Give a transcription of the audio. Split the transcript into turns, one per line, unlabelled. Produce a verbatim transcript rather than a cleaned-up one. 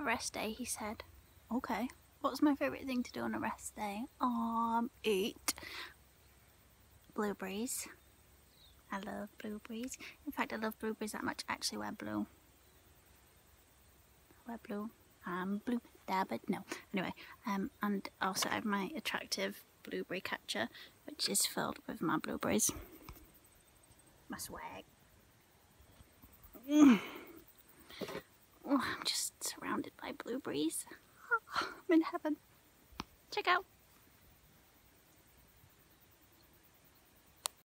rest day, he said. Okay. What's my favourite thing to do on a rest day? Um, eat blueberries. I love blueberries. In fact, I love blueberries that much. I actually wear blue. I wear blue. Um, blue dabbed. No. Anyway, um, and also I have my attractive blueberry catcher, which is filled with my blueberries. My swag. Mm. Oh, I'm just surrounded by blueberries. Oh, I'm in heaven. Check out.